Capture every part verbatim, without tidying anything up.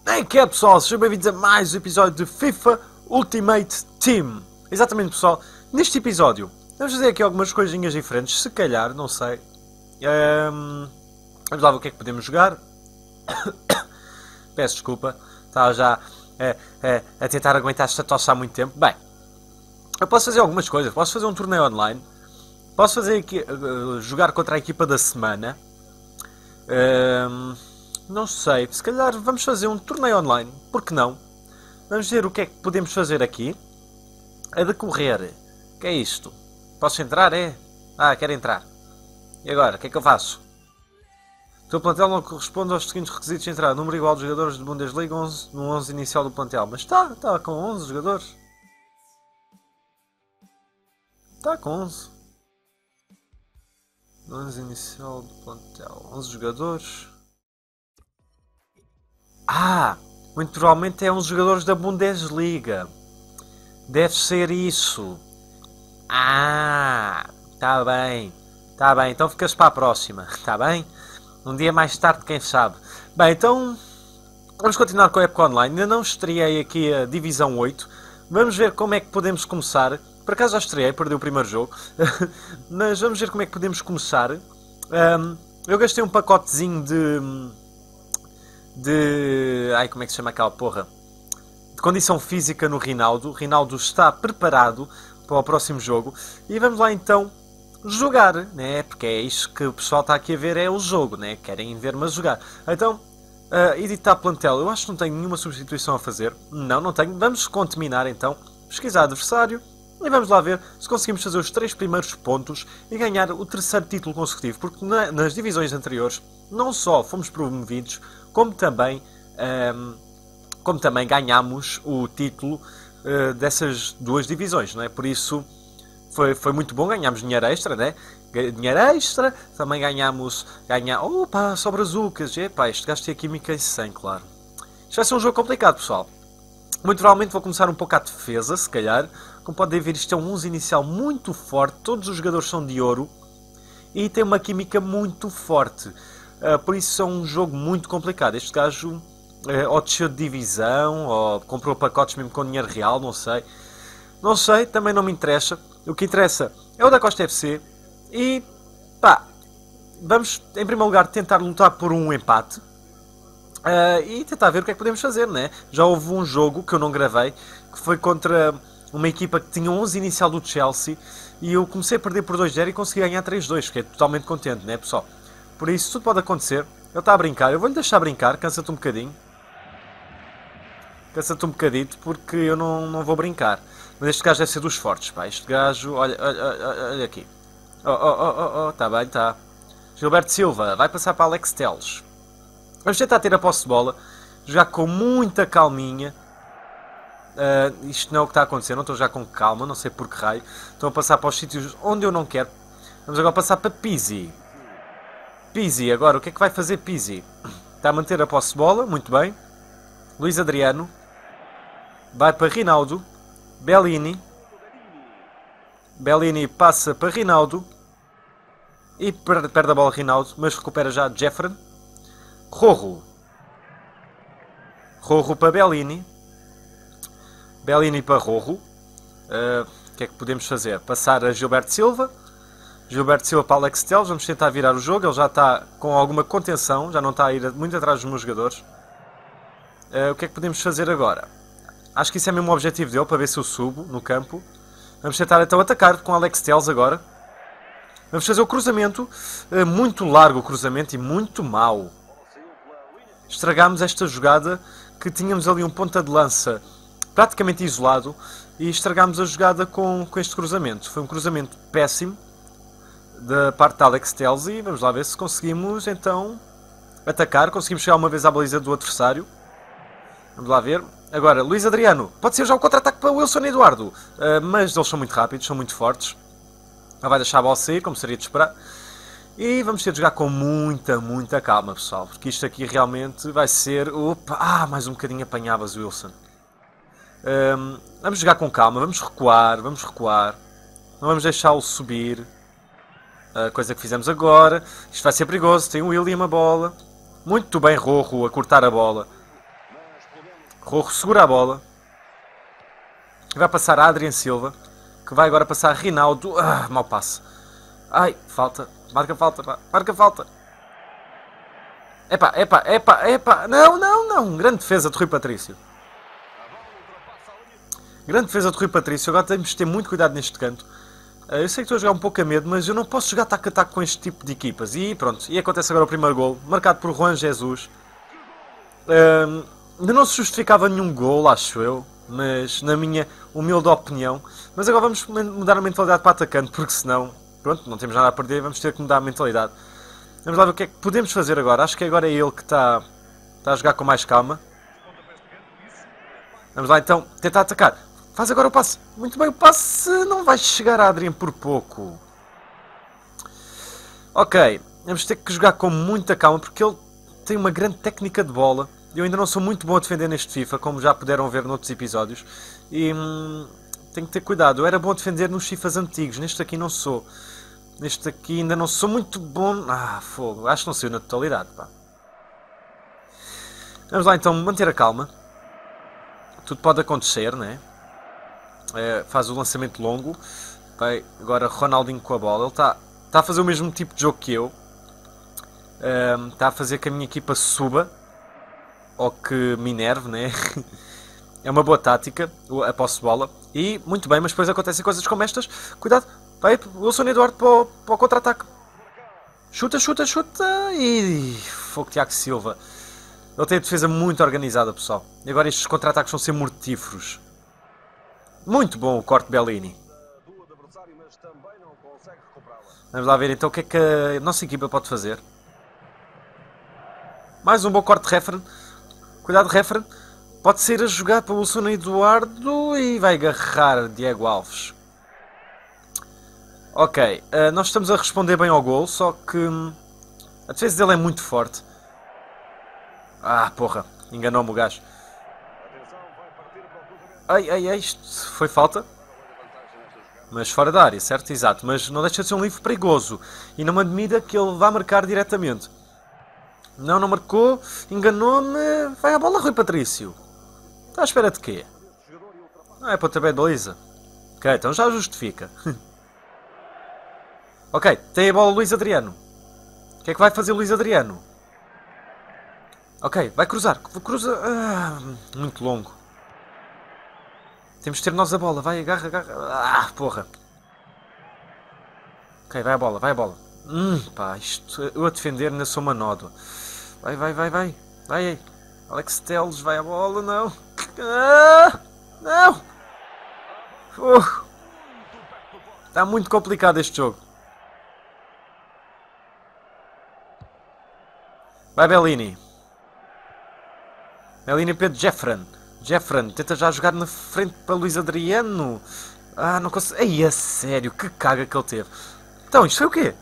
Bem, que é pessoal, sejam bem-vindos a mais um episódio de FIFA Ultimate Team. Exatamente pessoal, neste episódio vamos fazer aqui algumas coisinhas diferentes, se calhar, não sei. Um, vamos lá ver o que é que podemos jogar. Peço desculpa, estava já é, é, a tentar aguentar esta tosse há muito tempo. Bem, eu posso fazer algumas coisas, posso fazer um torneio online, posso fazer aqui, uh, jogar contra a equipa da semana. Um, Não sei, se calhar vamos fazer um torneio online, por que não? Vamos ver o que é que podemos fazer aqui. A decorrer. O que é isto? Posso entrar, é? Ah, quero entrar. E agora, o que é que eu faço? O teu plantel não corresponde aos seguintes requisitos de entrada. Número igual de jogadores de Bundesliga, onze, no onze inicial do plantel. Mas está, está com onze jogadores. Está com onze. No onze inicial do plantel. onze jogadores. Ah, muito provavelmente é uns jogadores da Bundesliga. Deve ser isso. Ah, tá bem. Tá bem, então ficas para a próxima. Tá bem? Um dia mais tarde, quem sabe. Bem, então vamos continuar com a época online. Ainda não estreiei aqui a Divisão oito. Vamos ver como é que podemos começar. Por acaso já estreiei, perdi o primeiro jogo. Mas vamos ver como é que podemos começar. Um, eu gastei um pacotezinho de... de... ai, como é que se chama aquela porra? De condição física no Rinaldo. O Rinaldo está preparado para o próximo jogo. E vamos lá então jogar, né? Porque é isto que o pessoal está aqui a ver, é o jogo, né? Querem ver-me a jogar. Então, uh, editar plantel. Eu acho que não tenho nenhuma substituição a fazer. Não, não tenho. Vamos contaminar então. Pesquisar adversário. E vamos lá ver se conseguimos fazer os três primeiros pontos e ganhar o terceiro título consecutivo. Porque na, nas divisões anteriores, não só fomos promovidos, como também, um, como também ganhámos o título uh, dessas duas divisões, não é? Por isso foi, foi muito bom, ganhámos dinheiro extra, né? Dinheiro extra, também ganhámos... Ganha... Opa, só brazucas, epá, este gajo tem a química em cem, claro. Isto vai ser um jogo complicado, pessoal. Muito provavelmente vou começar um pouco à defesa, se calhar. Como podem ver, isto é um onze inicial muito forte, todos os jogadores são de ouro e tem uma química muito forte. Uh, por isso é um jogo muito complicado. Este gajo uh, ou desceu de divisão, ou comprou pacotes mesmo com dinheiro real, não sei. Não sei, também não me interessa. O que interessa é o da Costa F C. E pá, vamos em primeiro lugar tentar lutar por um empate. Uh, e tentar ver o que é que podemos fazer, né? Já houve um jogo que eu não gravei, que foi contra uma equipa que tinha onze inicial do Chelsea. E eu comecei a perder por dois a zero e consegui ganhar três a dois. Fiquei totalmente contente, né, pessoal? Por isso, tudo pode acontecer. Ele está a brincar. Eu vou-lhe deixar brincar. Cansa-te um bocadinho. Cansa-te um bocadito, porque eu não, não vou brincar. Mas este gajo deve ser dos fortes, pá. Este gajo... Olha, olha, olha, olha aqui. Oh, oh, oh, oh, oh. Está bem, está. Gilberto Silva. Vai passar para Alex Telles. Vamos tentar ter a posse de bola. Jogar com muita calminha. Uh, isto não é o que está a acontecer. Não estou já com calma. Não sei por que raio. Estão a passar para os sítios onde eu não quero. Vamos agora passar para Pizzi. Pizzi, agora, o que é que vai fazer Pizzi? Está a manter a posse de bola, muito bem. Luís Adriano. Vai para Rinaldo. Bellini. Bellini passa para Rinaldo. E perde, perde a bola Rinaldo, mas recupera já Jeffren. Rojo. Rojo para Bellini. Bellini para Rojo. Uh, o que é que podemos fazer? Passar a Gilberto Silva. Gilberto Silva para Alex Telles, vamos tentar virar o jogo. Ele já está com alguma contenção, já não está a ir muito atrás dos meus jogadores. Uh, o que é que podemos fazer agora? Acho que isso é mesmo o objetivo dele, para ver se eu subo no campo. Vamos tentar então atacar com Alex Telles agora. Vamos fazer o cruzamento, uh, muito largo o cruzamento e muito mau. Estragámos esta jogada, que tínhamos ali um ponta de lança praticamente isolado, e estragámos a jogada com, com este cruzamento. Foi um cruzamento péssimo da parte de Alex Telles e vamos lá ver se conseguimos então atacar, conseguimos chegar uma vez à baliza do adversário. Vamos lá ver. Agora, Luís Adriano, pode ser já o contra-ataque para Wilson e Eduardo, uh, mas eles são muito rápidos, são muito fortes. Não vai deixar a bola sair, como seria de esperar. E vamos ter de jogar com muita, muita calma, pessoal, porque isto aqui realmente vai ser... Opa, ah, mais um bocadinho apanhavas, Wilson. Um, vamos jogar com calma, vamos recuar, vamos recuar. Não vamos deixá-lo subir. A coisa que fizemos agora. Isto vai ser perigoso. Tem o William a bola. Muito bem Rojo a cortar a bola. Rojo segura a bola. Vai passar a Adrian Silva. Que vai agora passar a Rinaldo. Ah, mau passe. Ai, falta. Marca falta, pá. Marca falta. Epá, epá, epá, epá. Não, não, não. Grande defesa de Rui Patrício. Grande defesa de Rui Patrício. Agora temos de ter muito cuidado neste canto. Eu sei que estou a jogar um pouco a medo, mas eu não posso jogar taco a taco com este tipo de equipas. E pronto. E acontece agora o primeiro gol. Marcado por Juan Jesus. Um, ainda não se justificava nenhum gol, acho eu. Mas na minha humilde opinião. Mas agora vamos mudar a mentalidade para atacante, porque senão, pronto, não temos nada a perder, vamos ter que mudar a mentalidade. Vamos lá ver o que é que podemos fazer agora. Acho que agora é ele que está, está a jogar com mais calma. Vamos lá então tentar atacar. Faz agora o passe. Muito bem, o passe não vai chegar a Adrian por pouco. Ok, vamos ter que jogar com muita calma, porque ele tem uma grande técnica de bola. Eu ainda não sou muito bom a defender neste FIFA, como já puderam ver noutros episódios. E hum, tenho que ter cuidado. Eu era bom a defender nos FIFAs antigos. Neste aqui não sou. Neste aqui ainda não sou muito bom. Ah, fogo. Acho que não saiu na totalidade, pá. Vamos lá então manter a calma. Tudo pode acontecer, né? É, faz o lançamento longo. Vai agora Ronaldinho com a bola. Ele está tá a fazer o mesmo tipo de jogo que eu. Está um, a fazer que a minha equipa suba. Ou que me enerve, né? É uma boa tática, a posse de bola. E, muito bem, mas depois acontecem coisas como estas. Cuidado, vai Wilson Eduardo para o, para o contra-ataque. Chuta, chuta, chuta. E fogo, Tiago Silva. Ele tem a defesa muito organizada, pessoal. E agora estes contra-ataques vão ser mortíferos. Muito bom o corte Bellini. Vamos lá ver então o que é que a nossa equipa pode fazer. Mais um bom corte de Referen. Cuidado, Referen. Pode ser a jogar para o Wilson Eduardo e vai agarrar Diego Alves. Ok, uh, nós estamos a responder bem ao gol, só que hum, a defesa dele é muito forte. Ah, porra, enganou-me o gajo. Ai, ai, ai, isto foi falta. Mas fora da área, certo? Exato, mas não deixa de ser um livro perigoso. E não me admira que ele vá marcar diretamente. Não, não marcou. Enganou-me. Vai a bola, Rui Patrício. Está à espera de quê? Não é pontapé de baliza. Ok, então já justifica. Ok, tem a bola Luís Adriano. O que é que vai fazer Luís Adriano? Ok, vai cruzar. Cruza. Ah, muito longo. Temos de ter nós a bola. Vai, agarra, agarra. Ah, porra. Ok, vai a bola, vai a bola. Hum, pá, isto, eu a defender ainda sou uma nódoa. Vai, vai, vai, vai. Vai, Alex Telles, vai a bola, não. Ah, não. Uh, está muito complicado este jogo. Vai, Bellini. Bellini Pedro Jeffren. Jeffren tenta já jogar na frente para Luís Adriano. Ah, não consigo. Ei, a sério, que caga que ele teve. Então, isto foi o quê?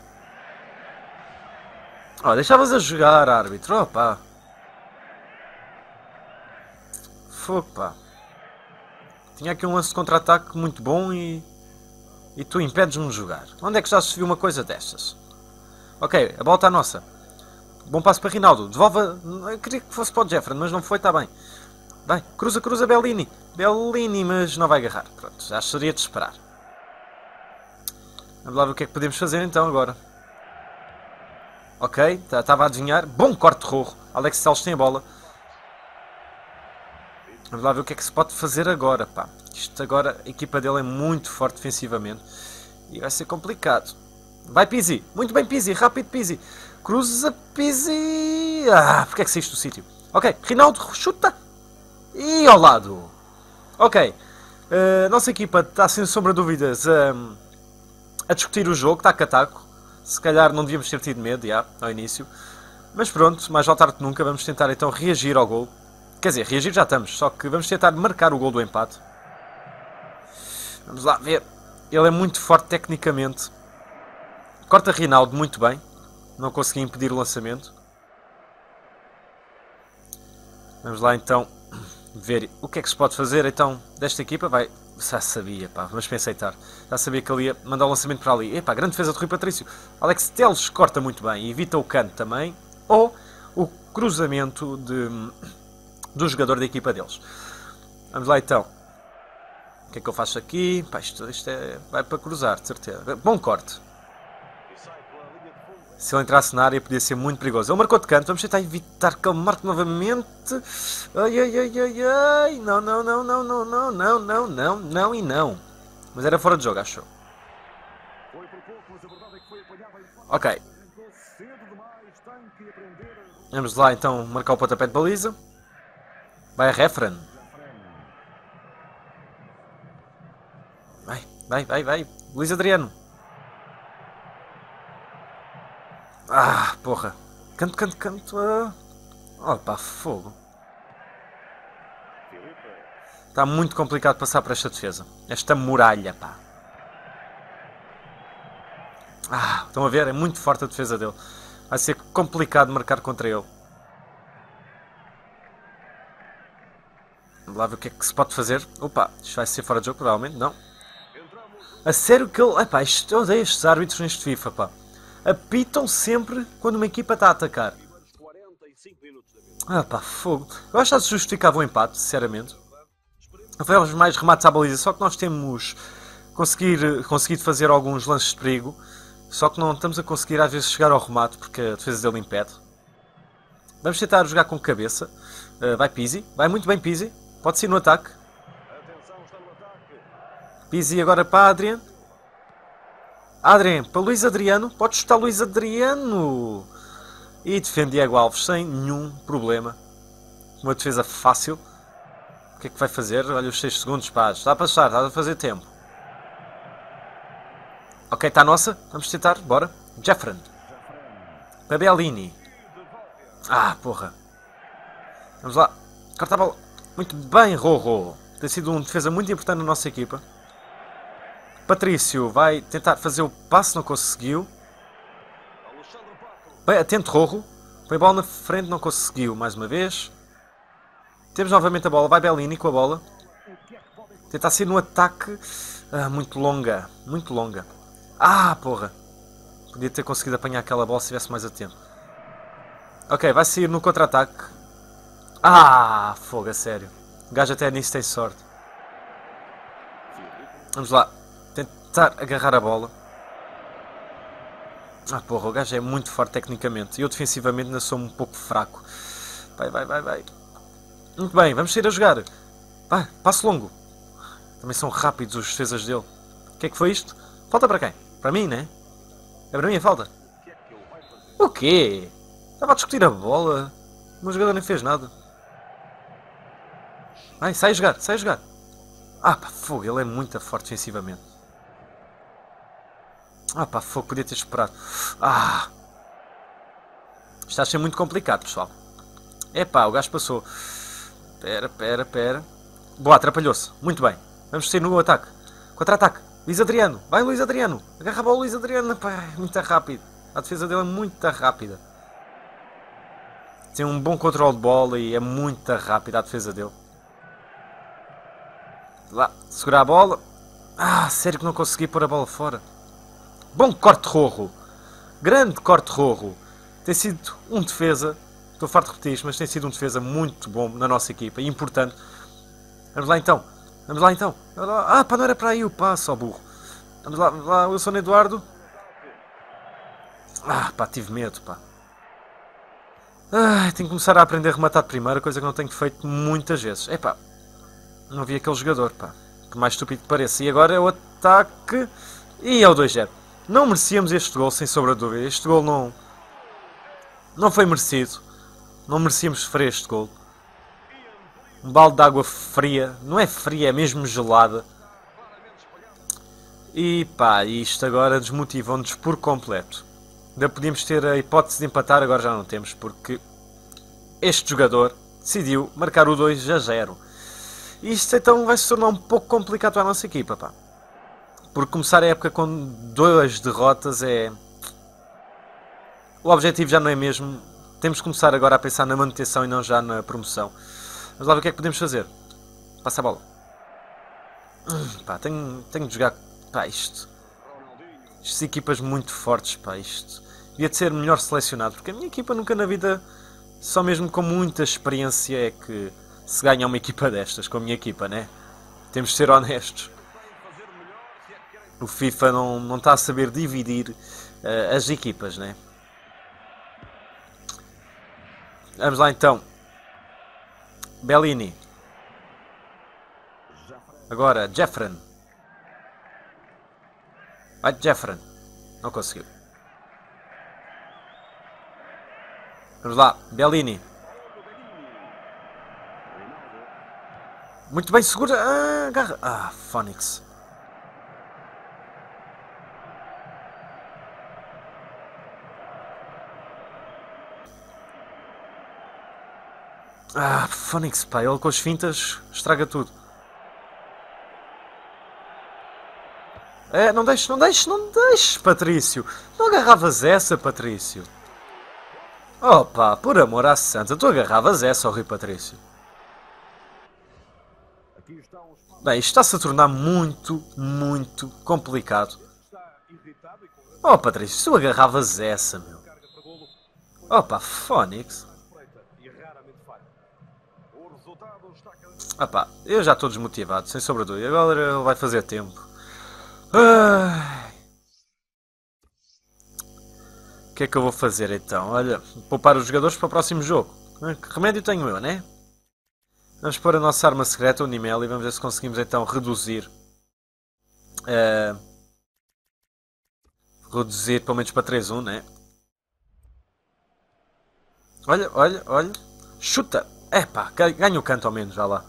Oh, deixavas a jogar, árbitro. Oh, pá. Fogo, pá. Tinha aqui um lance de contra-ataque muito bom e... E tu impedes-me de jogar. Onde é que já se viu uma coisa destas? Ok, a bola está nossa. Bom passo para Rinaldo. Devolve... Eu queria que fosse para o Jeffren, mas não foi, está bem. Vai, cruza, cruza Bellini. Bellini, mas não vai agarrar. Pronto, já seria de esperar. Vamos lá ver o que é que podemos fazer então agora. Ok, estava a adivinhar. Bom corte de Rojo. Alex Telles tem a bola. Vamos lá ver o que é que se pode fazer agora, pá. Isto agora, a equipa dele é muito forte defensivamente. E vai ser complicado. Vai Pizzi. Muito bem Pizzi. Rápido Pizzi. Cruza Pizzi. Ah, porque é que saíste do sítio? Ok, Rinaldo chuta. E ao lado. Ok. A uh, nossa equipa está sem sombra de dúvidas um, a discutir o jogo. Está a taco. Se calhar não devíamos ter tido medo, já, ao início. Mas pronto, mais ao tarde que nunca, vamos tentar então reagir ao gol. Quer dizer, reagir já estamos, só que vamos tentar marcar o gol do empate. Vamos lá ver. Ele é muito forte tecnicamente. Corta Rinaldo muito bem. Não consegui impedir o lançamento. Vamos lá então ver o que é que se pode fazer então desta equipa. Vai, já sabia, pá, vamos pensar tarde. Já sabia que ele ia mandar o lançamento para ali. Epá, grande defesa de Rui Patrício. Alex Telles corta muito bem, evita o canto também. Ou o cruzamento de, do jogador da equipa deles. Vamos lá então. O que é que eu faço aqui? Pá, isto, isto é, vai para cruzar, de certeza. Bom corte. Se ele entrasse na área podia ser muito perigoso. Ele marcou de canto. Vamos tentar evitar que ele marque novamente. Ai, ai, ai, ai, ai. Não, não, não, não, não, não, não, não, não, não e não. Mas era fora de jogo, acho. Ok. Vamos lá então marcar o pontapé de baliza. Vai a Refren. Vai, vai, vai, vai. Luís Adriano. Ah, porra. Canto, canto, canto. Ah. Opa, fogo. Está muito complicado passar por esta defesa. Esta muralha, pá. Ah, estão a ver? É muito forte a defesa dele. Vai ser complicado marcar contra ele. Vamos lá ver o que é que se pode fazer. Opa, isto vai ser fora de jogo, provavelmente. Não. A sério que ele... Epá, isto, eu odeio estes árbitros neste FIFA, pá. Apitam sempre quando uma equipa está a atacar. Ah pá, fogo. Eu acho que se justificava o empate, sinceramente. Tivemos mais remates à baliza, só que nós temos conseguir, conseguido fazer alguns lances de perigo. Só que não estamos a conseguir às vezes chegar ao remate, porque a defesa dele impede. Vamos tentar jogar com cabeça. Uh, vai Pizzi, vai muito bem Pizzi. Pode ser no ataque. Pizzi agora para Adrian. Adrian para Luís Adriano. Pode chutar Luís Adriano. E defende Diego Alves sem nenhum problema. Uma defesa fácil. O que é que vai fazer? Olha os seis segundos, pá. Está a passar, está a fazer tempo. Ok, está a nossa. Vamos tentar, bora. Jeffren. Para Bellini. Ah, porra. Vamos lá. Corta a bola. Muito bem, Rojo. Tem sido uma defesa muito importante na nossa equipa. Patrício vai tentar fazer o passe, não conseguiu. Bem, atento Rojo. Põe a bola na frente, não conseguiu mais uma vez. Temos novamente a bola. Vai Bellini com a bola. Tentar ser no ataque. Ah, muito longa. Muito longa. Ah, porra. Podia ter conseguido apanhar aquela bola se estivesse mais atento. Ok, vai sair no contra-ataque. Ah, fogo, a sério. O gajo até nisso tem sorte. Vamos lá. Tentar agarrar a bola. Ah, porra, o gajo é muito forte tecnicamente. E eu defensivamente ainda sou um pouco fraco. Vai, vai, vai, vai. Muito bem, vamos sair a jogar. Vai, passo longo. Também são rápidos os defesas dele. O que é que foi isto? Falta para quem? Para mim, né? É para mim a falta. O quê? Estava a discutir a bola. O meu jogador nem fez nada. Vai, sai a jogar, sai a jogar. Ah, pá, fogo, ele é muito forte defensivamente. Ah, pá, fogo, podia ter esperado. Ah! Está a ser muito complicado, pessoal. É pá, o gajo passou. Pera, pera, pera. Boa, atrapalhou-se. Muito bem. Vamos sair no ataque. Contra-ataque. Luís Adriano. Vai, Luís Adriano. Agarra a bola, Luís Adriano. Pá, é muito rápido. A defesa dele é muito rápida. Tem um bom controle de bola e é muito rápida a defesa dele. Lá, segurar a bola. Ah, sério que não consegui pôr a bola fora. Bom corte Rojo. Grande corte Rojo. Tem sido um defesa. Estou farto de repetir isto, mas tem sido um defesa muito bom na nossa equipa. E importante. Vamos lá então. Vamos lá então. Ah, pá, não era para aí o passo, ó burro. Vamos lá, vamos lá, Wilson Eduardo. Ah, pá, tive medo, pá. Ah, tenho que começar a aprender a rematar de primeira, coisa que não tenho feito muitas vezes. É pá, não vi aquele jogador, pá. Que mais estúpido que pareça. E agora é o ataque. E é o dois zero. Não merecíamos este gol, sem sombra de dúvida. Este gol não... Não foi merecido. Não merecíamos sofrer este gol. Um balde de água fria. Não é fria, é mesmo gelada. E pá, isto agora desmotivou-nos por completo. Ainda podíamos ter a hipótese de empatar, agora já não temos, porque este jogador decidiu marcar o dois a zero. Isto então vai se tornar um pouco complicado para a nossa equipa, pá. Porque começar a época com duas derrotas é... O objetivo já não é mesmo... Temos que começar agora a pensar na manutenção e não já na promoção. Vamos lá ver o que é que podemos fazer. Passa a bola. Hum, pá, tenho, tenho de jogar... Pá, isto... Estas equipas muito fortes, pá, isto... Devia de ser melhor selecionado, porque a minha equipa nunca na vida... Só mesmo com muita experiência é que... se ganha uma equipa destas, com a minha equipa, né? Temos de ser honestos. O FIFA não, não está a saber dividir uh, as equipas, né? Vamos lá então. Bellini. Agora, Jeffren. Vai, Jeffren. Não conseguiu. Vamos lá, Bellini. Muito bem, segura. Ah, agarra. Ah, Phoenix. Ah, Phoenix, pá, ele com as fintas estraga tudo. É, não deixes, não deixes, não deixes, Patrício. Não agarravas essa, Patrício. Opa, por amor à santa, tu agarravas essa, ó Rui Patrício. Bem, isto está-se a tornar muito, muito complicado. Oh, Patrício, tu agarravas essa, meu. Opa, Phoenix. Opa, eu já estou desmotivado, sem sombra de dúvida. Agora ele vai fazer tempo. Ai. O que é que eu vou fazer então? Olha, poupar os jogadores para o próximo jogo. Que remédio tenho eu, né? Vamos pôr a nossa arma secreta, o Nimel, e vamos ver se conseguimos então reduzir. Uh, reduzir pelo menos para três a um, né? Olha, olha, olha. Chuta! Epá, ganha o canto ao menos, já lá.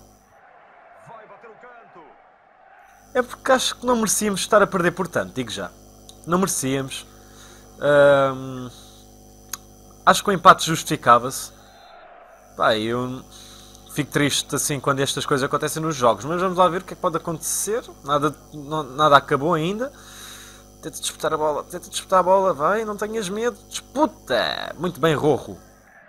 É porque acho que não merecíamos estar a perder por tanto, digo já. Não merecíamos. Hum, acho que o empate justificava-se. Pá, eu fico triste assim quando estas coisas acontecem nos jogos. Mas vamos lá ver o que é que pode acontecer. Nada, não, nada acabou ainda. Tenta disputar a bola, tenta disputar a bola, vai, não tenhas medo. Disputa! Muito bem, Rojo.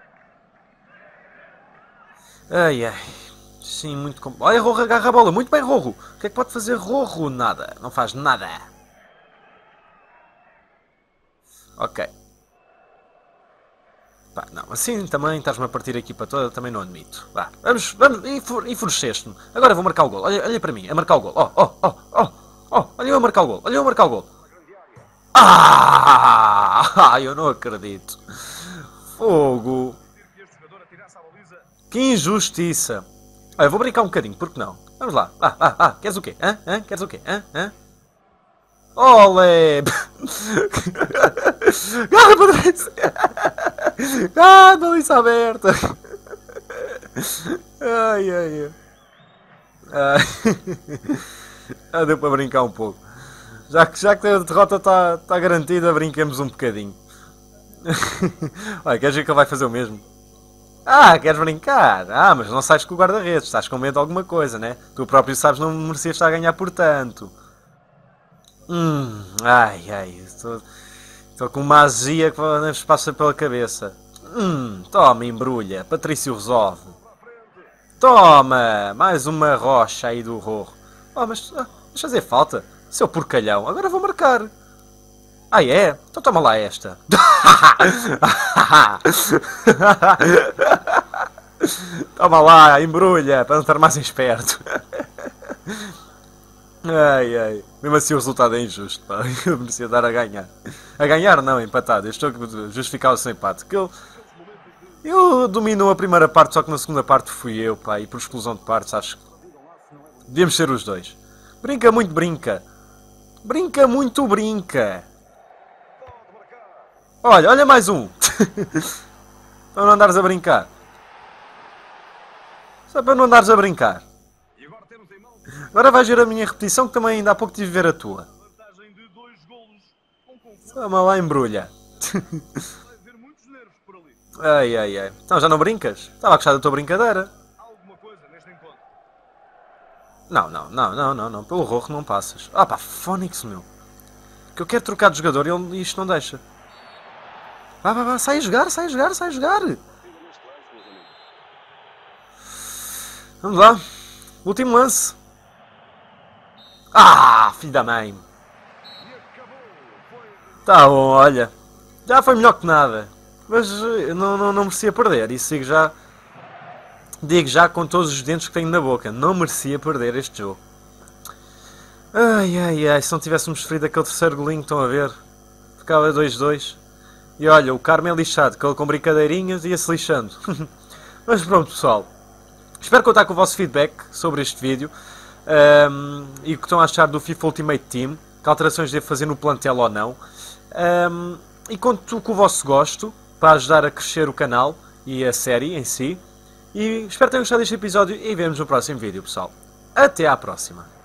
Ai, ai. Sim, muito complicado. Olha, Rojo agarra a bola. Muito bem, Rojo. O que é que pode fazer Rojo? Nada. Não faz nada. Ok. Pá, não. Assim também estás-me a partir a equipa toda. Também não admito. Vá. Vamos, vamos. Enfureceste-me. Agora vou marcar o gol. Olha, olha para mim. A marcar o gol. Oh, oh, oh, oh. Oh, olha eu a marcar o gol. Olha eu a marcar o gol. Ah! Eu não acredito. Fogo. Que injustiça. Olha, vou brincar um bocadinho, porque não? Vamos lá. Ah, ah, ah, queres o quê? Hã? Hã? Queres o quê? Hã? Hã? Olé! Garra, Patrícia! Ah, baliza aberta! Ai, ai, ai. Ah, deu para brincar um pouco. Já que, já que a derrota está tá garantida, brinquemos um bocadinho. Olha, queres ver que ele vai fazer o mesmo? Ah, queres brincar? Ah, mas não sais com o guarda-redes, estás com medo de alguma coisa, né? Tu próprio sabes não merecias estar a ganhar por tanto. Hum, ai, ai, estou, estou com uma azia que nos passa pela cabeça. Hum, toma, embrulha, Patrício resolve. Toma, mais uma rocha aí do Rojo. Oh, mas ah, vais fazer falta, seu porcalhão, agora vou marcar. Ah, é? Então toma lá esta. Toma lá, embrulha, para não estar mais esperto. Ai, ai. Mesmo assim o resultado é injusto, pá. Eu merecia dar a ganhar. A ganhar não, empatado. Eu estou a justificar o seu empate. Que eu, eu domino a primeira parte, só que na segunda parte fui eu, pá. E por exclusão de partes, acho que devíamos ser os dois. Brinca muito, brinca. Brinca muito, brinca. Olha, olha mais um. Para não andares a brincar. Só para não andares a brincar. Agora vais ver a minha repetição, que também ainda há pouco tive a ver a tua. Toma lá, embrulha. Ai, ai, ai. Então já não brincas? Estava a gostar da tua brincadeira. Não, não, não, não, não, não. Pelo Rojo não passas. Ah pá, Phoenix, meu. Que eu quero trocar de jogador e ele, isto não deixa. Vá, vá, vá, sai a jogar, sai a jogar, sai a jogar. Vamos lá. Último lance. Ah, filho da mãe. Tá bom, olha. Já foi melhor que nada. Mas não, não, não merecia perder. Isso sigo já. Digo já com todos os dentes que tenho na boca, não merecia perder este jogo. Ai, ai, ai, se não tivéssemos ferido aquele terceiro golinho, estão a ver? Ficava dois dois. E olha, o Carmo é lixado, que ele com brincadeirinhas ia-se lixando. Mas pronto, pessoal. Espero contar com o vosso feedback sobre este vídeo. Um, e o que estão a achar do FIFA Ultimate Team. Que alterações devo fazer no plantel ou não. Um, e conto com o vosso gosto, para ajudar a crescer o canal e a série em si. E espero que tenham gostado deste episódio e vemos no próximo vídeo, pessoal. Até à próxima.